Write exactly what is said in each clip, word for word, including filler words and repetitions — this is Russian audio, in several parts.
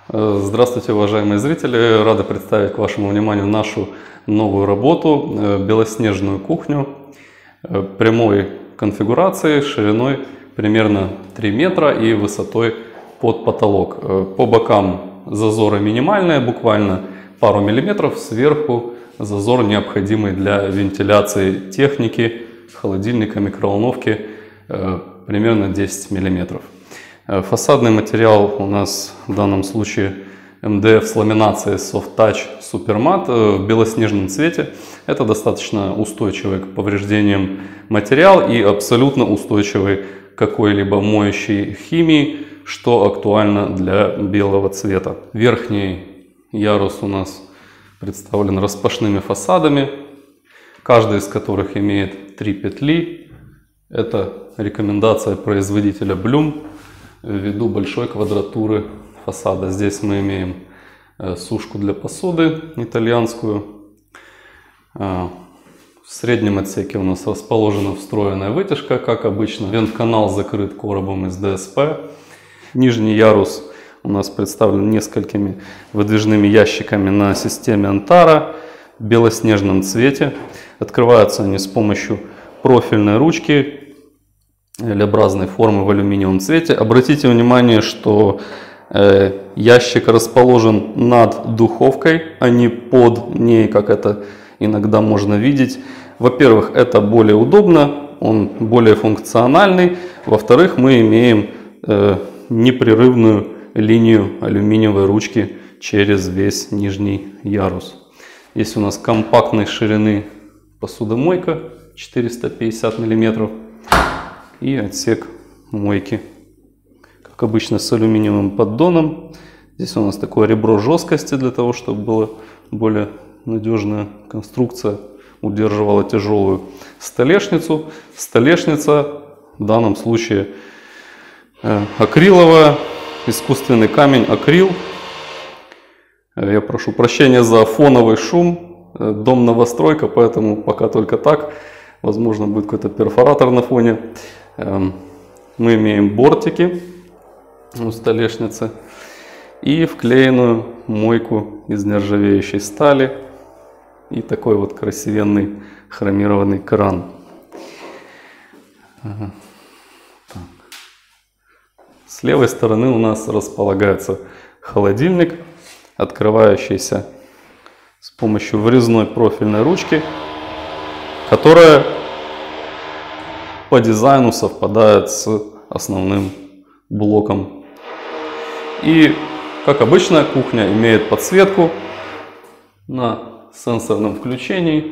Здравствуйте, уважаемые зрители! Рады представить к вашему вниманию нашу новую работу, белоснежную кухню прямой конфигурации, шириной примерно три метра и высотой под потолок. По бокам зазоры минимальные, буквально пару миллиметров, сверху зазор необходимый для вентиляции техники, холодильника, микроволновки, примерно десять миллиметров. Фасадный материал у нас в данном случае эм дэ эф с ламинацией Soft Touch Supermat в белоснежном цвете. Это достаточно устойчивый к повреждениям материал и абсолютно устойчивый к какой-либо моющей химии, что актуально для белого цвета. Верхний ярус у нас представлен распашными фасадами, каждый из которых имеет три петли. Это рекомендация производителя Blum ввиду большой квадратуры фасада. Здесь мы имеем сушку для посуды итальянскую. В среднем отсеке у нас расположена встроенная вытяжка, как обычно. Вент-канал закрыт коробом из дэ эс пэ. Нижний ярус у нас представлен несколькими выдвижными ящиками на системе Антара в белоснежном цвете. Открываются они с помощью профильной ручки L-образной формы в алюминиевом цвете. Обратите внимание, что э, ящик расположен над духовкой, а не под ней, как это иногда можно видеть. Во-первых, это более удобно, он более функциональный. Во-вторых, мы имеем э, непрерывную линию алюминиевой ручки через весь нижний ярус. Здесь у нас компактной ширины посудомойка четыреста пятьдесят миллиметров. И отсек мойки, как обычно, с алюминиевым поддоном. Здесь у нас такое ребро жесткости для того, чтобы была более надежная конструкция, удерживала тяжелую столешницу. Столешница в данном случае э, акриловая, искусственный камень акрил. Я прошу прощения за фоновый шум, дом новостройка, поэтому пока только так. Возможно, будет какой-то перфоратор на фоне. Мы имеем бортики у столешницы и вклеенную мойку из нержавеющей стали и такой вот красивенный хромированный кран. Ага. Так. С левой стороны у нас располагается холодильник, открывающийся с помощью врезной профильной ручки, которая по дизайну совпадает с основным блоком. И, как обычно, кухня имеет подсветку на сенсорном включении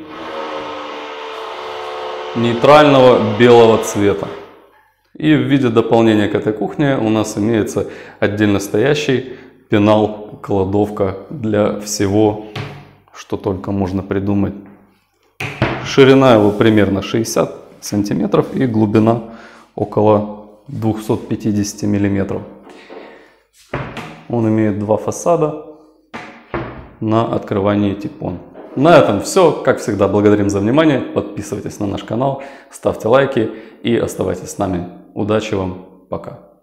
нейтрального белого цвета. И в виде дополнения к этой кухне у нас имеется отдельно стоящий пенал-кладовка для всего, что только можно придумать. Ширина его примерно шестьдесят сантиметров и глубина около двухсот пятидесяти миллиметров. Он имеет два фасада на открывании типон. На этом все. Как всегда, благодарим за внимание. Подписывайтесь на наш канал, ставьте лайки и оставайтесь с нами. Удачи вам. Пока.